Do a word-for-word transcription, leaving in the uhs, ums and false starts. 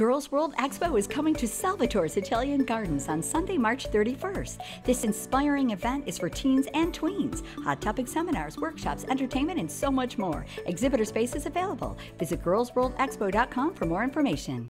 Girls World Expo is coming to Salvatore's Italian Gardens on Sunday, March thirty-first. This inspiring event is for teens and tweens. Hot topic seminars, workshops, entertainment, and so much more. Exhibitor space is available. Visit girls world expo dot com for more information.